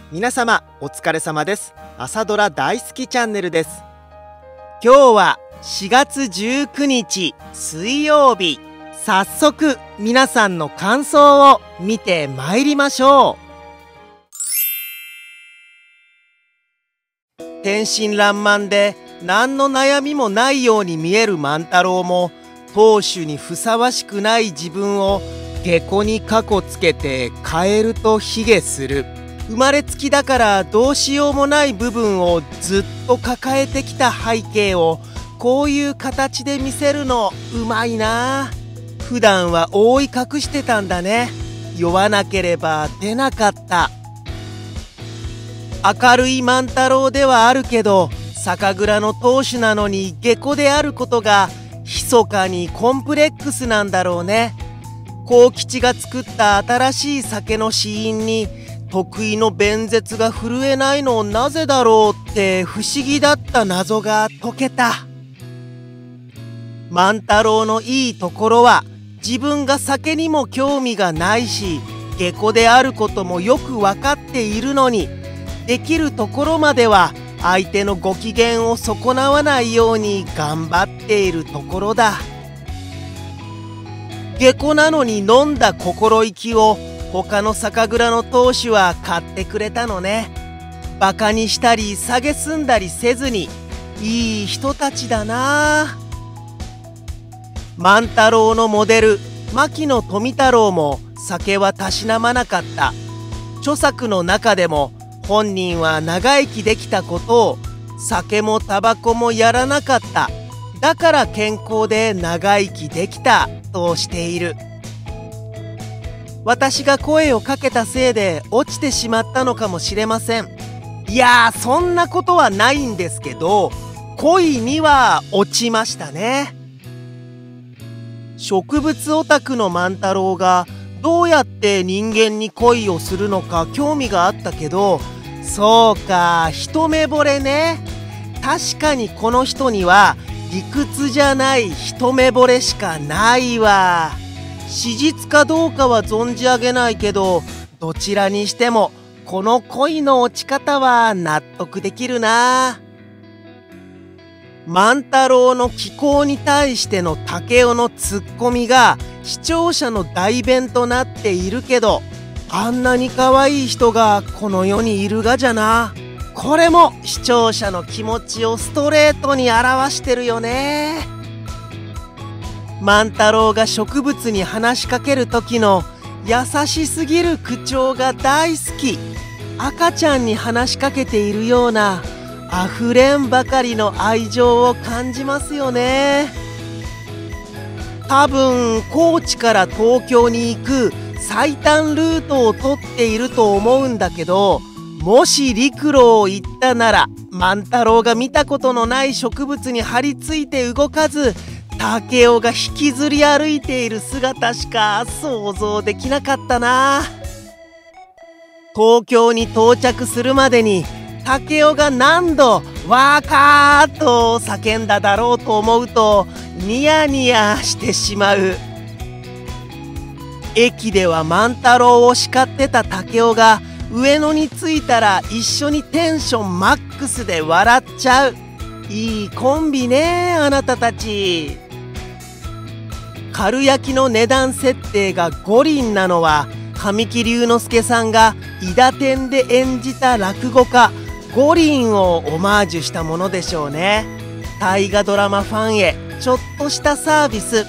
皆様お疲れ様です。朝ドラ大好きチャンネルです。今日は4月19日水曜日。早速皆さんの感想を見てまいりましょう。天真爛漫で何の悩みもないように見える万太郎も、当主にふさわしくない自分を下戸にかこつけてカエルと卑下する。生まれつきだからどうしようもない部分をずっと抱えてきた背景をこういう形で見せるのうまいな。普段は覆い隠してたんだね。酔わなければ出なかった。明るい万太郎ではあるけど、酒蔵の当主なのに下戸であることが密かにコンプレックスなんだろうね。幸吉が作った新しい酒の試飲に得意の弁舌が震えないのなぜだろうって不思議だった謎が解けた。万太郎のいいところは、自分が酒にも興味がないし下戸であることもよく分かっているのに、できるところまでは相手のご機嫌を損なわないように頑張っているところだ。下戸なのに飲んだ心意気を他の酒蔵の当主は買ってくれたのね。バカにしたり蔑んだりせずに、いい人たちだな。万太郎のモデル牧野富太郎も酒はたしなまなかった。著作の中でも本人は長生きできたことを、酒もタバコもやらなかった、だから健康で長生きできたとしている。私が声をかけたせいで落ちてしまったのかもしれません。いやー、そんなことはないんですけど、恋には落ちましたね。植物オタクの万太郎がどうやって人間に恋をするのか興味があったけど、そうか、一目惚れね。確かにこの人には理屈じゃない一目惚れしかないわ。史実かどうかは存じ上げないけど、どちらにしてもこの恋の落ち方は納得できるな。万太郎の奇行に対しての竹雄のツッコミが視聴者の代弁となっているけど、あんなに可愛い人がこの世にいるがじゃな。これも視聴者の気持ちをストレートに表してるよね。万太郎が植物に話しかける時の優しすぎる口調が大好き。赤ちゃんに話しかけているようなあふれんばかりの愛情を感じますよね。多分高知から東京に行く最短ルートを取っていると思うんだけど、もし陸路を行ったなら万太郎が見たことのない植物に張り付いて動かず、竹雄が引きずり歩いている姿しか想像できなかったな。東京に到着するまでに竹雄が何度わーかーと叫んだだろうと思うとニヤニヤしてしまう。駅では万太郎を叱ってた竹雄が上野に着いたら一緒にテンションマックスで笑っちゃう。いいコンビね、あなたたち。かるやきの値段設定が五輪なのは、神木隆之介さんが伊達天で演じた落語家五輪をオマージュしたものでしょうね。大河ドラマファンへちょっとしたサービス。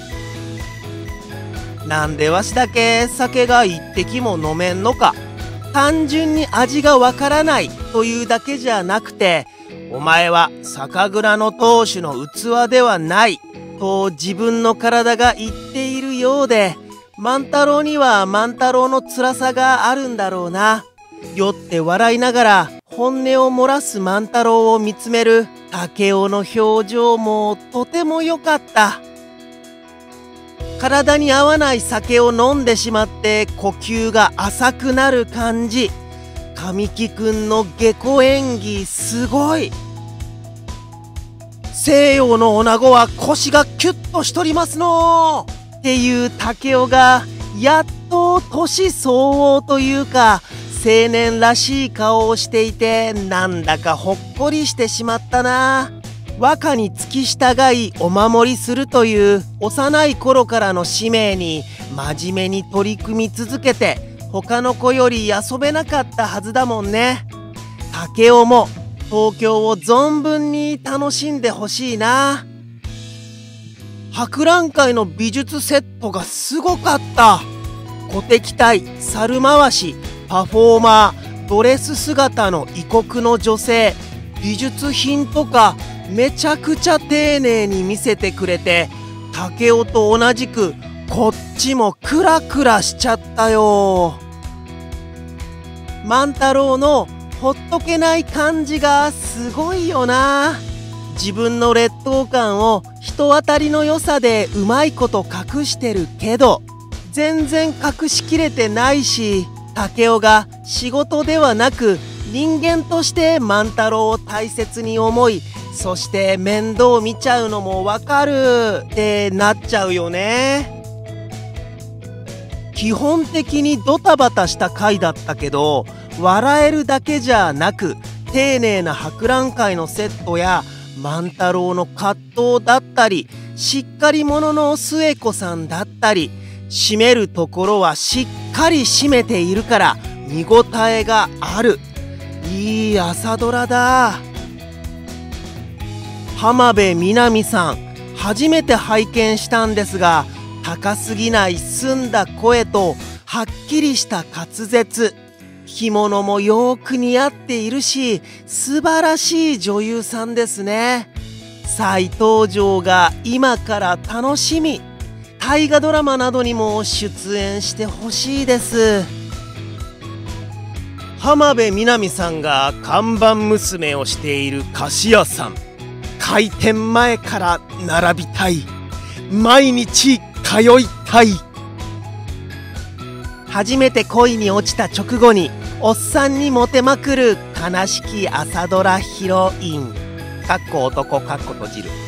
なんでわしだけ酒が一滴も飲めんのか。単純に味がわからないというだけじゃなくて、お前は酒蔵の当主の器ではないと自分の体が言っているようで、万太郎には万太郎の辛さがあるんだろうな。酔って笑いながら本音を漏らす万太郎を見つめる竹雄の表情もとても良かった。体に合わない酒を飲んでしまって呼吸が浅くなる感じ。神木くんの下戸演技すごい。西洋の女子は腰がキュッとしとりますのっていう竹雄がやっと年相応というか青年らしい顔をしていて、なんだかほっこりしてしまったな。和歌に付き従いお守りするという幼い頃からの使命に真面目に取り組み続けて、他の子より遊べなかったはずだもんね。竹雄も東京を存分に楽しんでほしいな。博覧会の美術セットがすごかった。鼓笛隊、猿回し、パフォーマー、ドレス姿の異国の女性、美術品とかめちゃくちゃ丁寧に見せてくれて、竹雄と同じくこっちもクラクラしちゃったよ。万太郎のほっとけない感じがすごいよな。自分の劣等感を人当たりの良さでうまいこと隠してるけど、全然隠しきれてないし、竹雄が仕事ではなく人間として万太郎を大切に思い、そして面倒見ちゃうのもわかるってなっちゃうよね。基本的にドタバタした回だったけど、笑えるだけじゃなく丁寧な博覧会のセットや万太郎の葛藤だったり、しっかり者の寿恵子さんだったり、締めるところはしっかり締めているから見応えがある。いい朝ドラだ。浜辺美波さん、初めて拝見したんですが、高すぎない澄んだ声とはっきりした滑舌、着物もよーく似合っているし、素晴らしい女優さんですね。再登場が今から楽しみ。大河ドラマなどにも出演してほしいです。浜辺美波さんが看板娘をしている菓子屋さん、開店前から並びたい。毎日通いたい。初めて恋に落ちた直後におっさんにモテまくる悲しき朝ドラヒロイン。かっこ男かっこ閉じる。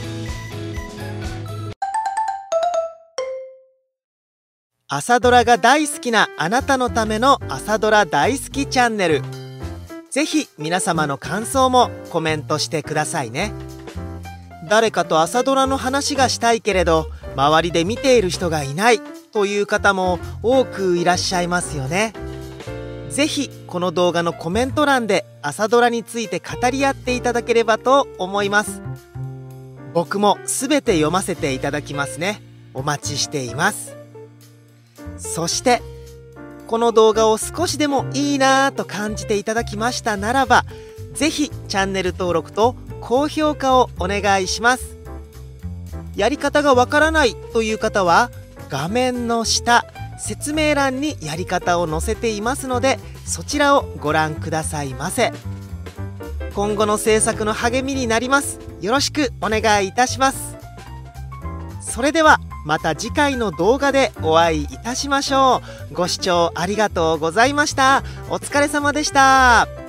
朝ドラが大好きなあなたのための朝ドラ大好きチャンネル。ぜひ皆様の感想もコメントしてくださいね。誰かと朝ドラの話がしたいけれど周りで見ている人がいないという方も多くいらっしゃいますよね。ぜひこの動画のコメント欄で朝ドラについて語り合っていただければと思います。僕もすべて読ませていただきますね。お待ちしています。そしてこの動画を少しでもいいなぁと感じていただきましたならば、ぜひチャンネル登録と高評価をお願いします。やり方がわからないという方は画面の下説明欄にやり方を載せていますので、そちらをご覧くださいませ。今後の制作の励みになります。よろしくお願いいたします。それではまた次回の動画でお会いいたしましょう。ご視聴ありがとうございました。お疲れ様でした。